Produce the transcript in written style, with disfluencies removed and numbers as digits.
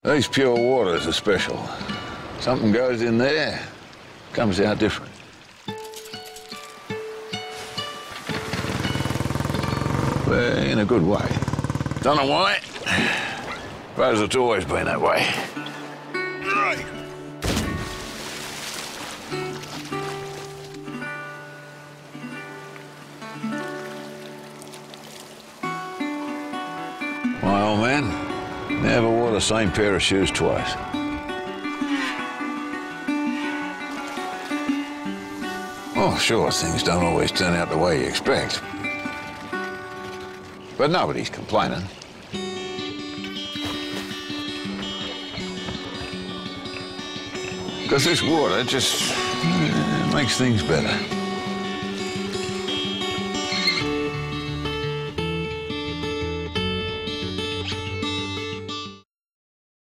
These pure waters are special. Something goes in there, comes out different. Well, in a good way. Don't know why. Suppose it's always been that way. Right. My old man never wore the same pair of shoes twice. Oh, sure, things don't always turn out the way you expect. But nobody's complaining. Because this water just makes things better.